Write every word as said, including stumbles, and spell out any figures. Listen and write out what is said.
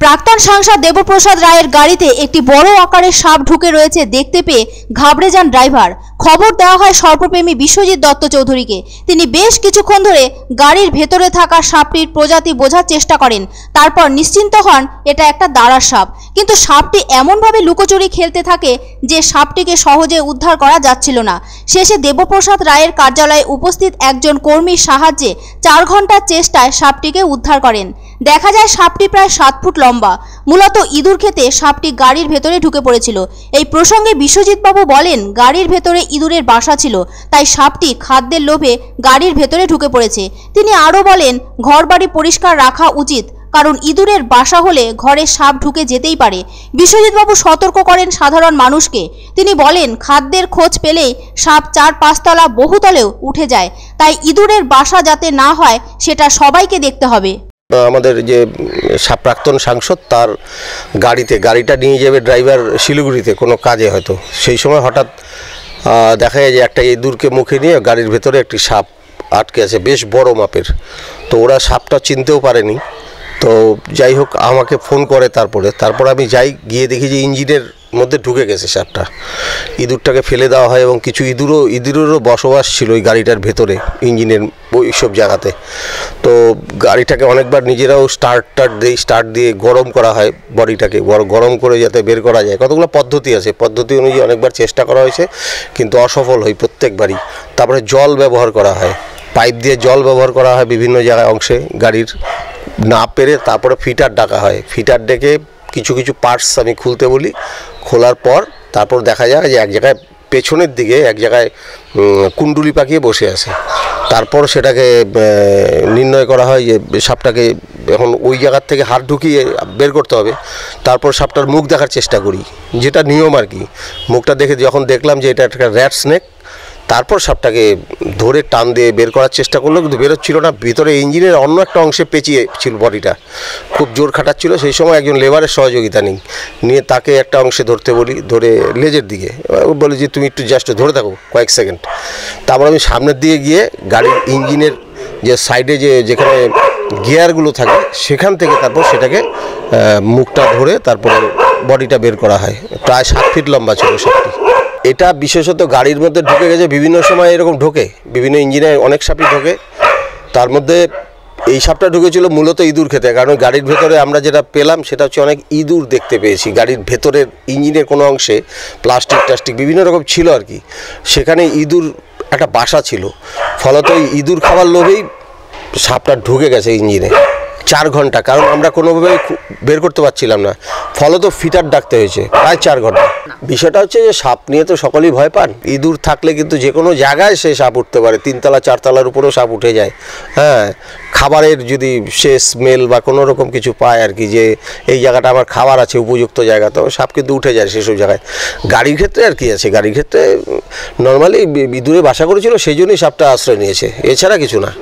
প্রাক্তন সাংসদ দেবপ্রসাদ রায়ের গাড়িতে একটি বড় আকারের সাপ ঢুকে রয়েছে দেখতে পেয়ে ঘাবড়ে যান ড্রাইভার। খবর দেওয়া হয় সর্পপ্রেমী বিশ্বজিৎ দত্ত চৌধুরীকে। তিনি বেশ কিছুক্ষণ ধরে গাড়ির ভেতরে থাকা সাপটির প্রজাতি বোঝার চেষ্টা করেন, তারপর নিশ্চিন্ত হন এটা একটা দাঁড়ার সাপ। কিন্তু সাপটি এমনভাবে লুকোচুরি খেলতে থাকে যে সাপটিকে সহজে উদ্ধার করা যাচ্ছিল না। শেষে দেবপ্রসাদ রায়ের কার্যালয়ে উপস্থিত একজন কর্মীর সাহায্যে চার ঘন্টার চেষ্টায় সাপটিকে উদ্ধার করেন। দেখা যায় সাপটি প্রায় সাত ফুট লম্বা। মূলত ইঁদুর খেতে সাপটি গাড়ির ভেতরে ঢুকে পড়েছিল। এই প্রসঙ্গে বিশ্বজিৎ বাবু বলেন, গাড়ির ভেতরে ইঁদুরের বাসা ছিল, তাই সাপটি খাদ্যের লোভে গাড়ির ভেতরে ঢুকে পড়েছে। তিনি আরও বলেন, ঘরবাড়ি পরিষ্কার রাখা উচিত, কারণ ইঁদুরের বাসা হলে ঘরে সাপ ঢুকে যেতেই পারে। বিশ্বজিৎ বাবু সতর্ক করেন সাধারণ মানুষকে। তিনি বলেন, খাদ্যের খোঁজ পেলেই সাপ চার পাঁচতলা বহুতলেও উঠে যায়, তাই ইঁদুরের বাসা যাতে না হয় সেটা সবাইকে দেখতে হবে। আমাদের যে প্রাক্তন সাংসদ তার গাড়িতে গাড়িটা নিয়ে যাবে ড্রাইভার শিলিগুড়িতে কোনো কাজে, হয়তো সেই সময় হঠাৎ দেখা যায় যে একটা ইঁদুরকে মুখে নিয়ে গাড়ির ভেতরে একটি সাপ আটকে আছে, বেশ বড় মাপের। তো ওরা সাপটা চিনতেও পারেনি। তো যাই হোক, আমাকে ফোন করে, তারপরে তারপর আমি যাই, গিয়ে দেখি যে ইঞ্জিনের মধ্যে ঢুকে গেছে সাপটা। ইঁদুরটাকে ফেলে দেওয়া হয় এবং কিছু ইঁদুরও ইঁদুরেরও বসবাস ছিল ওই গাড়িটার ভেতরে, ইঞ্জিনের ওই সব জায়গাতে। তো গাড়িটাকে অনেকবার নিজেরাও স্টার্ট টার্ট দিয়ে স্টার্ট দিয়ে গরম করা হয়, বডিটাকে গরম করে যাতে বের করা যায়। কতগুলো পদ্ধতি আছে, পদ্ধতি অনুযায়ী অনেকবার চেষ্টা করা হয়েছে, কিন্তু অসফল হয় প্রত্যেকবারই। তারপরে জল ব্যবহার করা হয়, পাইপ দিয়ে জল ব্যবহার করা হয় বিভিন্ন জায়গায় অংশে গাড়ির। না পেরে তারপরে ফিটার ডাকা হয়, ফিটার ডেকে কিছু কিছু পার্টস আমি খুলতে বলি। খোলার পর তারপর দেখা যায় যে এক জায়গায় পেছনের দিকে এক জায়গায় কুণ্ডুলি পাকিয়ে বসে আছে। তারপর সেটাকে নির্ণয় করা হয় যে সাপটাকে এখন ওই জায়গার থেকে হাত ঢুকিয়ে বের করতে হবে। তারপর সাপটার মুখ দেখার চেষ্টা করি, যেটা নিয়ম আর কি। মুখটা দেখে যখন দেখলাম যে এটা একটা র্যাট স্নেক, তারপর সাপটাকে ধরে টান দিয়ে বের করার চেষ্টা করলো, কিন্তু বেরোচ্ছিল না। ভিতরে ইঞ্জিনের অন্য একটা অংশে পেঁচিয়ে ছিল, বডিটা খুব জোর খাটাচ্ছিল। সেই সময় একজন লেবারের সহযোগিতা নিই, নিয়ে তাকে একটা অংশে ধরতে বলি, ধরে লেজের দিকে বলি যে তুমি একটু জাস্ট ধরে থাকো কয়েক সেকেন্ড। তারপর আমি সামনের দিকে গিয়ে গাড়ির ইঞ্জিনের যে সাইডে যে যেখানে গিয়ারগুলো থাকে সেখান থেকে তারপর সেটাকে মুখটা ধরে তারপরে বডিটা বের করা হয়। প্রায় সাত ফিট লম্বা ছিল সাপটি। এটা বিশেষত গাড়ির মধ্যে ঢুকে গেছে, বিভিন্ন সময় এরকম ঢোকে, বিভিন্ন ইঞ্জিনে অনেক সাপই ঢোকে। তার মধ্যে এই সাপটা ঢুকেছিল মূলত ইঁদুর খেতে, কারণ গাড়ির ভেতরে আমরা যেটা পেলাম সেটা হচ্ছে অনেক ইঁদুর দেখতে পেয়েছি। গাড়ির ভেতরের ইঞ্জিনের কোনো অংশে প্লাস্টিক টাস্টিক বিভিন্ন রকম ছিল আর কি, সেখানে ইঁদুর একটা বাসা ছিল। ফলত ইঁদুর খাবার লোভেই সাপটা ঢুকে গেছে ইঞ্জিনে। চার ঘন্টা, কারণ আমরা কোনোভাবে বের করতে পারছিলাম না, ফলত ফিটার ডাকতে হয়েছে প্রায় চার ঘন্টা। বিষয়টা হচ্ছে যে সাপ নিয়ে তো সকলেই ভয় পান। ইঁদুর থাকলে কিন্তু যে কোনো জায়গায় সে সাপ উঠতে পারে, তিনতলা চারতলার উপরেও সাপ উঠে যায়। হ্যাঁ, খাবারের যদি সে স্মেল বা কোনো রকম কিছু পায় আর কি, যে এই জায়গাটা আমার খাবার আছে উপযুক্ত জায়গা, তো সাপ কিন্তু উঠে যায় সেসব জায়গায়। গাড়ির ক্ষেত্রে আর কি আছে, গাড়ির ক্ষেত্রে নর্মালি ইঁদুরে বাসা করেছিল, সেই জন্যই সাপটা আশ্রয় নিয়েছে, এছাড়া কিছু না।